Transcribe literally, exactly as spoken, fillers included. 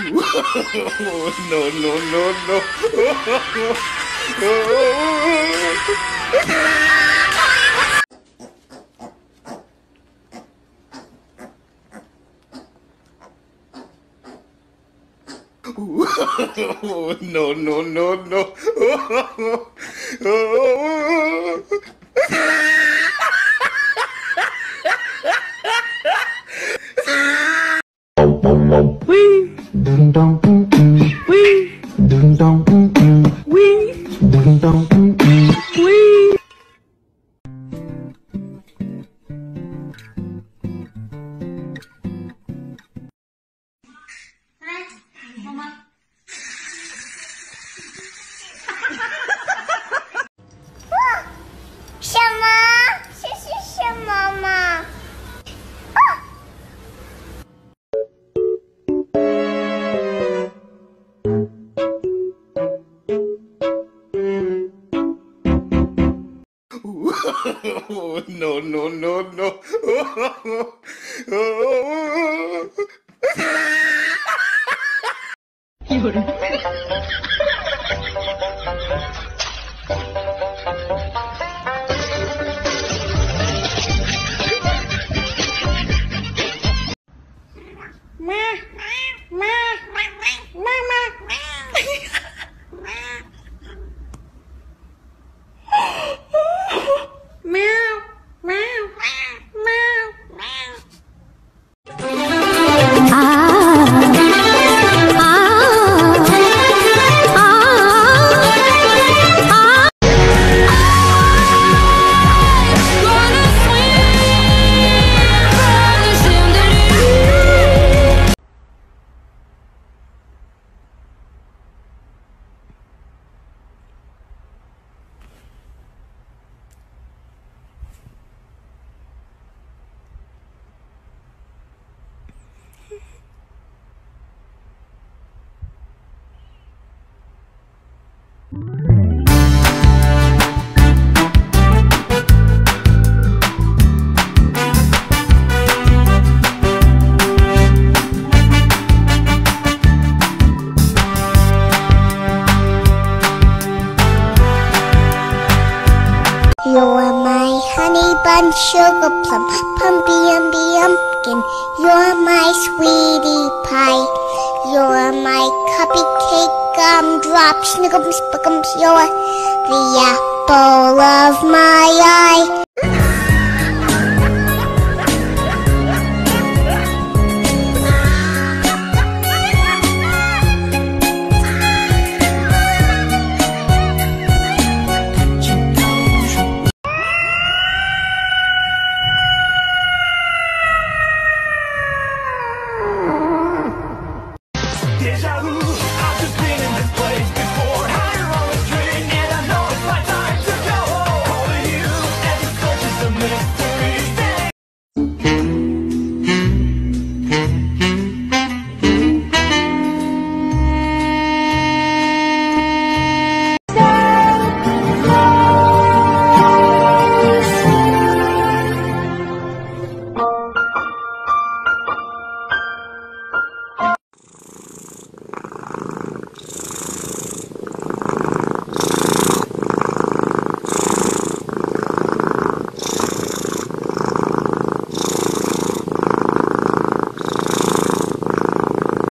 No, no, no, no. No, no, no, no. Wee, ding dong, mm mm. Wee, ding dong, mm mm. Wee, ding dong, mm mm. Wee. No, no, no, no. You're my honey bun, sugar plum, pumpy umby umpkin. You're my sweetie pie. You're my cupcake, gumdrop, snickums, spickums. You're the apple of my eye.